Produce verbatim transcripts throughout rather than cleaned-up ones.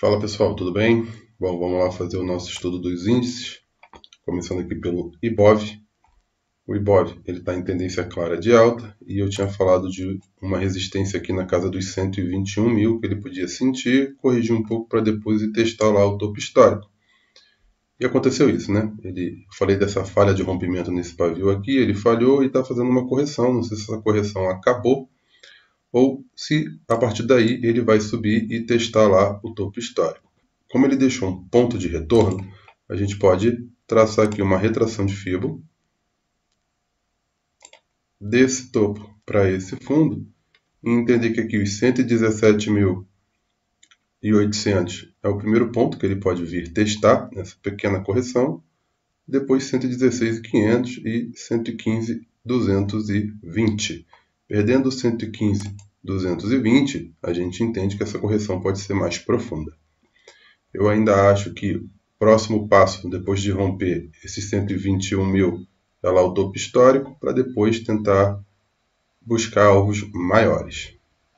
Fala pessoal, tudo bem? Bom, vamos lá fazer o nosso estudo dos índices, começando aqui pelo Ibov. O Ibov ele está em tendência clara de alta e eu tinha falado de uma resistência aqui na casa dos cento e vinte e um mil que ele podia sentir, corrigir um pouco para depois ir testar lá o topo histórico. E aconteceu isso, né? Ele, eu falei dessa falha de rompimento nesse pavio aqui, ele falhou e está fazendo uma correção. Não sei se essa correção acabou ou se a partir daí ele vai subir e testar lá o topo histórico. Como ele deixou um ponto de retorno, a gente pode traçar aqui uma retração de Fibo desse topo para esse fundo e entender que aqui os cento e dezessete mil e oitocentos é o primeiro ponto que ele pode vir testar nessa pequena correção, depois cento e dezesseis mil e quinhentos e cento e quinze mil duzentos e vinte. Perdendo cento e quinze mil duzentos e vinte, a gente entende que essa correção pode ser mais profunda. Eu ainda acho que o próximo passo, depois de romper esses cento e vinte e um mil, é lá o topo histórico, para depois tentar buscar alvos maiores.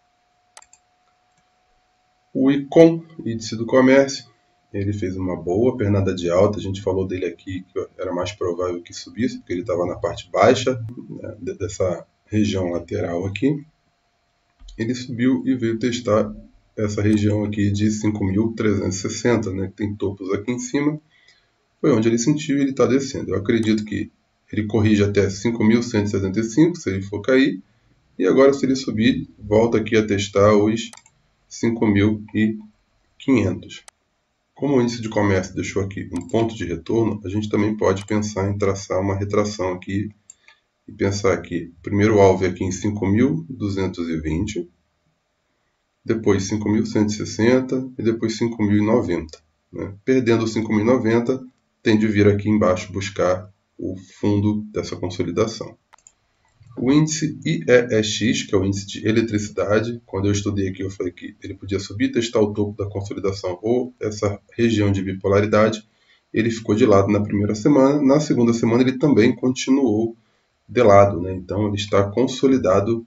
O I C O M, índice do comércio, ele fez uma boa pernada de alta. A gente falou dele aqui que era mais provável que subisse, porque ele estava na parte baixa, né, dessa região lateral aqui. Ele subiu e veio testar essa região aqui de cinco mil trezentos e sessenta, né, que tem topos aqui em cima. Foi onde ele sentiu e ele está descendo. Eu acredito que ele corrige até cinco mil cento e setenta e cinco, se ele for cair. E agora, se ele subir, volta aqui a testar os cinco mil e quinhentos. Como o índice de comércio deixou aqui um ponto de retorno, a gente também pode pensar em traçar uma retração aqui e pensar que o primeiro alvo é aqui em cinco mil duzentos e vinte, depois cinco mil cento e sessenta e depois cinco mil e noventa. Né? Perdendo cinco mil e noventa, tem de vir aqui embaixo buscar o fundo dessa consolidação. O índice I E E X, que é o índice de eletricidade, quando eu estudei aqui eu falei que ele podia subir, testar o topo da consolidação ou essa região de bipolaridade. Ele ficou de lado na primeira semana, na segunda semana ele também continuou de lado, né? Então ele está consolidado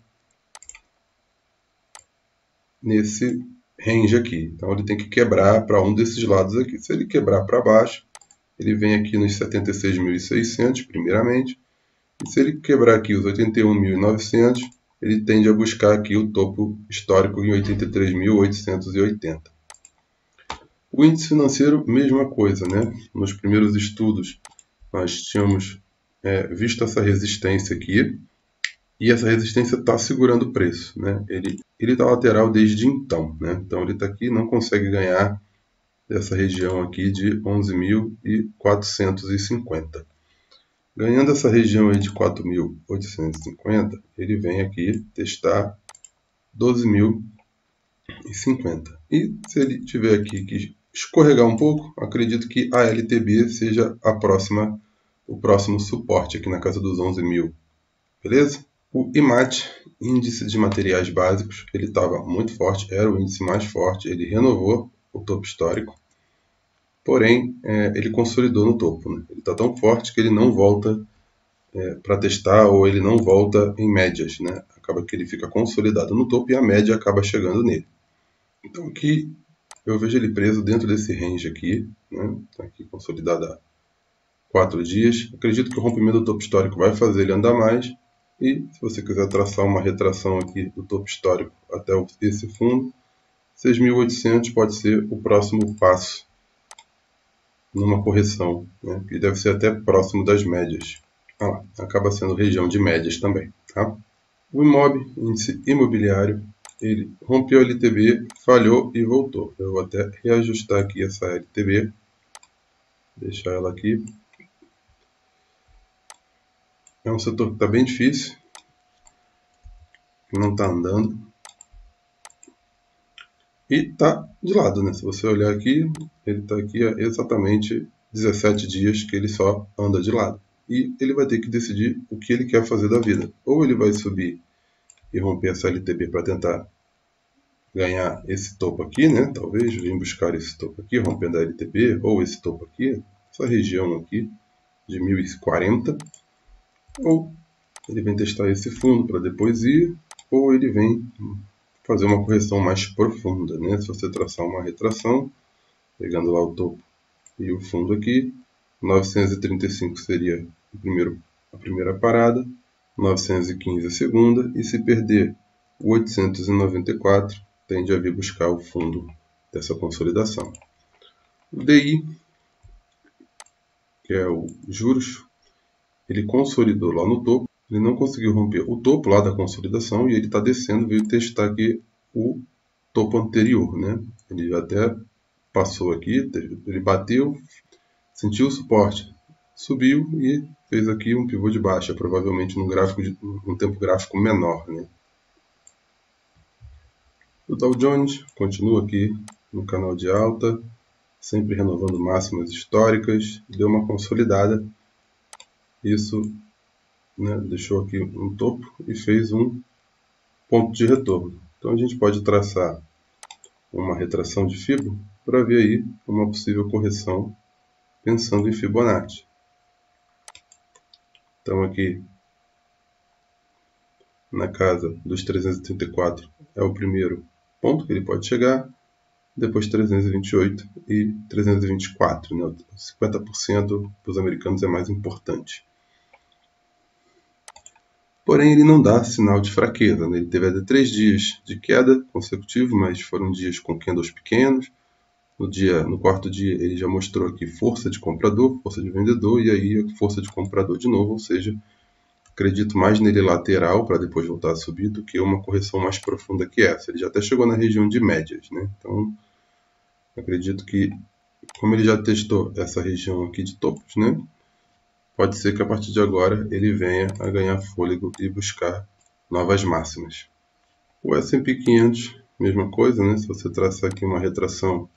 nesse range aqui. Então ele tem que quebrar para um desses lados aqui. Se ele quebrar para baixo, ele vem aqui nos setenta e seis mil e seiscentos primeiramente. E se ele quebrar aqui os oitenta e um mil e novecentos, ele tende a buscar aqui o topo histórico em oitenta e três mil oitocentos e oitenta. O índice financeiro, mesma coisa, né? Nos primeiros estudos, nós tínhamos é, visto essa resistência aqui, e essa resistência está segurando o preço, né? Ele ele está lateral desde então, né? Então ele está aqui, não consegue ganhar dessa região aqui de onze mil quatrocentos e cinquenta. Ganhando essa região aí de quatro mil oitocentos e cinquenta, ele vem aqui testar doze mil e cinquenta. E se ele tiver aqui que escorregar um pouco, acredito que a L T B seja a próxima, o próximo suporte aqui na casa dos onze mil. Beleza? O I M A T, índice de materiais básicos, ele estava muito forte, era o índice mais forte, ele renovou o topo histórico. Porém, é, ele consolidou no topo. Né? Ele está tão forte que ele não volta é, para testar ou ele não volta em médias. Né? Acaba que ele fica consolidado no topo e a média acaba chegando nele. Então aqui eu vejo ele preso dentro desse range aqui. Né? Tá aqui consolidado há quatro dias. Acredito que o rompimento do topo histórico vai fazer ele andar mais. E se você quiser traçar uma retração aqui do topo histórico até esse fundo, seis mil e oitocentos pode ser o próximo passo numa correção, né, que deve ser até próximo das médias. Ah lá, acaba sendo região de médias também. Tá? O Imob, índice imobiliário, ele rompeu a L T B, falhou e voltou. Eu vou até reajustar aqui essa L T B, deixar ela aqui. É um setor que está bem difícil, que não está andando. E está de lado, né? Se você olhar aqui, ele está aqui há exatamente dezessete dias que ele só anda de lado. E ele vai ter que decidir o que ele quer fazer da vida. Ou ele vai subir e romper essa L T B para tentar ganhar esse topo aqui, né? Talvez vir buscar esse topo aqui, rompendo a L T B, ou esse topo aqui, essa região aqui de mil e quarenta. Ou ele vem testar esse fundo para depois ir, ou ele vem fazer uma correção mais profunda, né? Se você traçar uma retração, pegando lá o topo e o fundo aqui. novecentos e trinta e cinco seria o primeiro, a primeira parada, novecentos e quinze a segunda, e se perder o oitocentos e noventa e quatro, tende a vir buscar o fundo dessa consolidação. O D I, que é o juros, ele consolidou lá no topo, ele não conseguiu romper o topo lá da consolidação e ele está descendo, veio testar aqui o topo anterior, né? Ele até passou aqui, ele bateu, sentiu o suporte, subiu e fez aqui um pivô de baixa, provavelmente num, gráfico de, num tempo gráfico menor, né? O Dow Jones continua aqui no canal de alta, sempre renovando máximas históricas, deu uma consolidada, isso, né, deixou aqui um topo e fez um ponto de retorno. Então a gente pode traçar uma retração de Fibo para ver aí uma possível correção pensando em Fibonacci. Então aqui na casa dos trezentos e trinta e quatro é o primeiro ponto que ele pode chegar, depois trezentos e vinte e oito e trezentos e vinte e quatro, né? cinquenta por cento para os americanos é mais importante. Porém, ele não dá sinal de fraqueza, né? Ele teve até três dias de queda consecutivos, mas foram dias com candles pequenos. No, dia, no quarto dia, ele já mostrou aqui força de comprador, força de vendedor, e aí força de comprador de novo, ou seja, acredito mais nele lateral para depois voltar a subir do que uma correção mais profunda que essa. Ele já até chegou na região de médias, né? Então, acredito que, como ele já testou essa região aqui de topos, né? Pode ser que a partir de agora ele venha a ganhar fôlego e buscar novas máximas. O S and P quinhentos, mesma coisa, né? Se você traçar aqui uma retração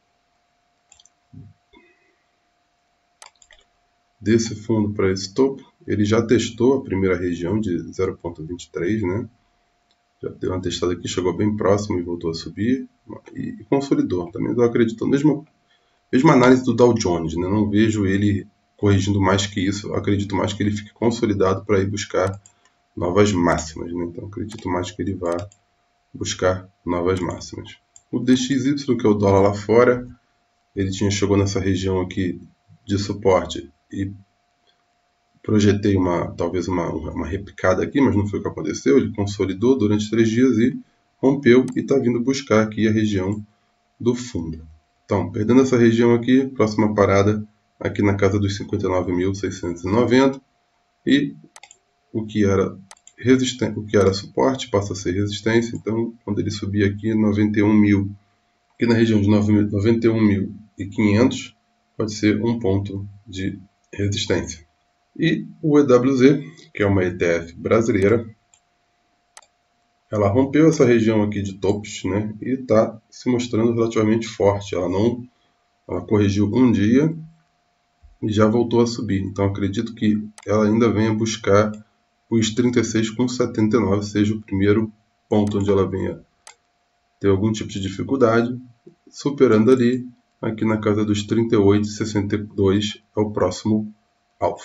desse fundo para esse topo, ele já testou a primeira região de zero ponto vinte e três, né? Já deu uma testada aqui, chegou bem próximo e voltou a subir e, e consolidou. Também eu acredito, mesma, mesma análise do Dow Jones, né? Não vejo ele corrigindo mais que isso, eu acredito mais que ele fique consolidado para ir buscar novas máximas, né? Então acredito mais que ele vá buscar novas máximas. O D X Y, que é o dólar lá fora, ele tinha chegou nessa região aqui de suporte e projetei uma, talvez uma, uma repicada aqui, mas não foi o que aconteceu. Ele consolidou durante três dias e rompeu e está vindo buscar aqui a região do fundo. Então, perdendo essa região aqui, próxima parada aqui na casa dos cinquenta e nove mil seiscentos e noventa e o que era resistência, o que era suporte passa a ser resistência. Então, quando ele subir aqui noventa e um mil, aqui na região de noventa e um mil e quinhentos, pode ser um ponto de resistência. E o E W Z, que é uma E T F brasileira, ela rompeu essa região aqui de topos, né, e está se mostrando relativamente forte. Ela não, ela corrigiu um dia e já voltou a subir. Então acredito que ela ainda venha buscar os trinta e seis vírgula setenta e nove, seja o primeiro ponto onde ela venha ter algum tipo de dificuldade, superando ali, aqui na casa dos trinta e oito vírgula sessenta e dois é o próximo alvo.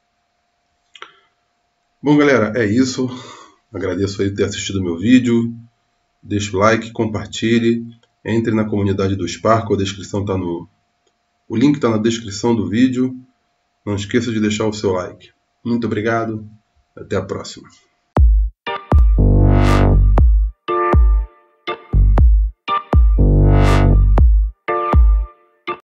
Bom, galera, é isso. Agradeço aí por ter assistido o meu vídeo. Deixe o like, compartilhe, entre na comunidade do Sparkle, a descrição tá no... o link está na descrição do vídeo. Não esqueça de deixar o seu like. Muito obrigado, até a próxima.